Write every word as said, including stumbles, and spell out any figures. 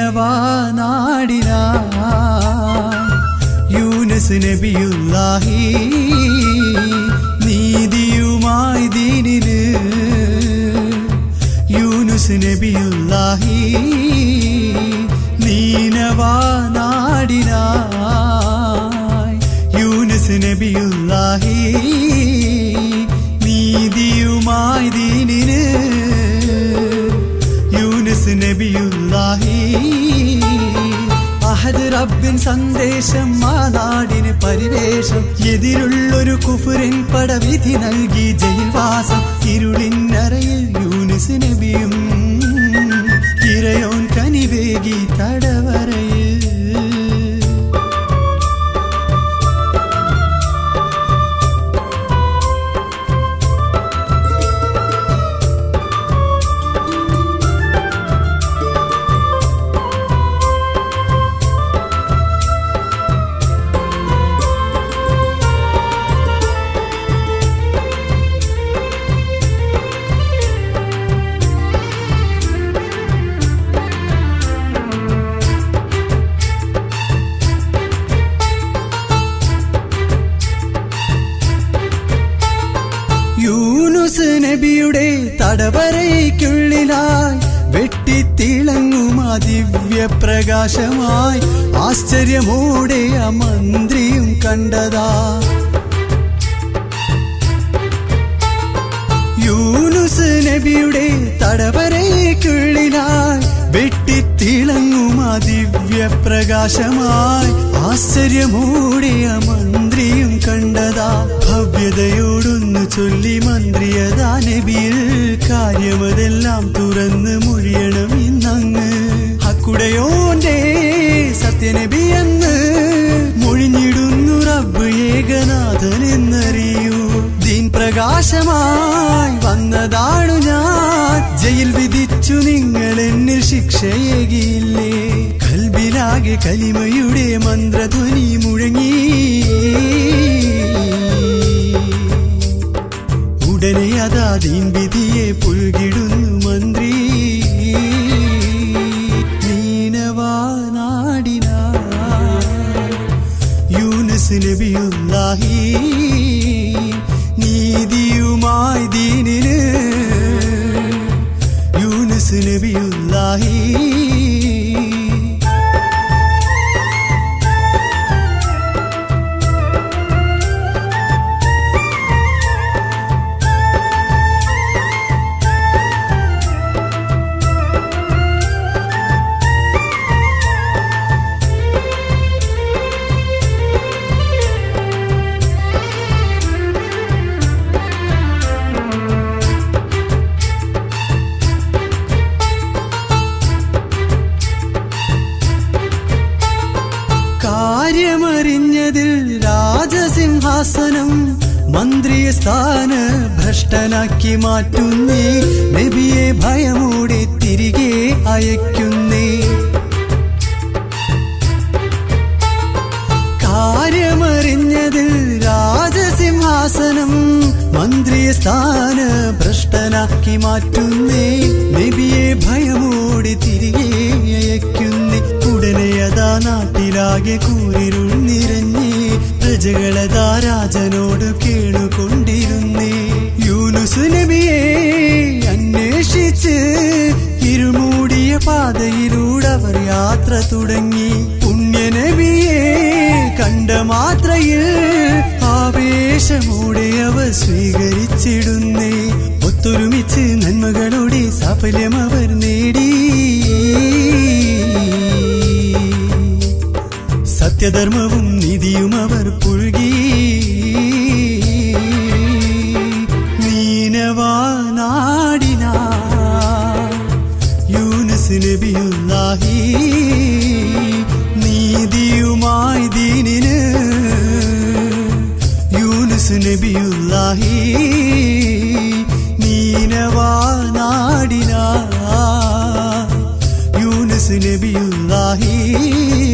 നീനവാ നാടിനാ യൂനുസ് നബിയുല്ലാഹി നീതിയുമായി ദീനില് യൂനുസ് നബിയുല്ലാഹി നീനവാ നാടിനായി യൂനുസ് നബിയുല്ലാഹി നീതിയുമായി ദീനില് യൂനുസ് നബിയുല്ലാഹി അഹദ് റബ്ബിൻ സന്ദേശം ആ നാടിന് പരിവേഷം എതിരുള്ളൊരു കുഫറിൻ പടവിധി നൽകി ജയിൽവാസം ഇരുളിന്നറയിൽ യൂനുസ് നബിയും ഇറയോൻ കനിവേകി തടവറയിൽ യൂനുസ് നബിയുടെ തടവറയ്ക്കുള്ളിലായി വെട്ടിത്തിളങ്ങും ആ ദിവ്യപ്രകാശമായി ആശ്ചര്യമോടെ ആ മന്ത്രിയും കണ്ടതാ യൂനുസ് നബിയുടെ തടവറയ്ക്കുള്ളിലായി വെട്ടിത്തിളങ്ങും ആ ദിവ്യപ്രകാശമായി ആശ്ചര്യമോടെ ആ മന്ത്രിയും കണ്ടതാ ഭവ്യതയോടൊന്നു ചൊല്ലി മന്ത്രിയതാ നബിയിൽ കാര്യമതെല്ലാം തുറന്ന് മൊഴിയണം ഇന്നങ്ങ് ഹക്കുടയോന്റെ സത്യനബി എന്ന് മൊഴിഞ്ഞിടുന്നു റബ്ബ് ഏകനാഥൻ എന്നറിയൂ ദീൻ പ്രകാശമായി വന്നതാണു ഞാൻ ജയിൽ വിധിച്ചു നിങ്ങൾ എന്നിൽ ശിക്ഷയേകിയില്ലേ കൽബിലാകെ കലിമയുടെ മന്ത്രധ്വനി മുഴങ്ങി ഉടനെ അതാ ദീൻ വിധിയെ പുൽകിടുന്നു മന്ത്രി നീനവാ നാടിനാ യൂനുസ് നബിയുല്ലാഹി നീതിയുമായി ദീനില് യൂനുസ് നബിയുല്ലാഹി കാര്യമറിഞ്ഞതിൽ രാജസിംഹാസനം മന്ത്രിയെ സ്ഥാന ഭ്രഷ്ടനാക്കി മാറ്റുന്നേ നബിയെ ഭയമോടെ തിരികെ അയക്കുന്നേ കാര്യമറിഞ്ഞതിൽ രാജസിംഹാസനം മന്ത്രിയെ സ്ഥാന ഭ്രഷ്ടനാക്കി മാറ്റുന്നേ നബിയെ ഭയമോടെ തിരികെ അയക്കുന്നേ ഉടനെ അതാ നാട്ടിലാകെ കൂരിരുൾ നിറഞ്ഞേ പ്രജകളതാ രാജനോട് കേളുകൊണ്ടിരുന്നേ യൂനുസ് നബിയെ അന്വേഷിച്ച് ഇരുമൂടിയ പാതയിലൂടെ അവർ യാത്ര തുടങ്ങി പുണ്യനബിയെ കണ്ട മാത്രയിൽ ആവേശമോടെ അവർ സ്വീകരിച്ചിടുന്നേ ഒത്തൊരുമിച്ച് നന്മകളുടെ സാഫല്യം അവർ നേടി സത്യധർമ്മവും നീതിയും അവർ പുൽകി നീനവാ നാടിനാ യൂനുസ് നബിയുല്ലാഹി നീതിയുമായി ദീനിന് യൂനുസ് നബിയുല്ലാഹി നീനവാ നാടിനാ യൂനുസ് നബിയുല്ലാഹി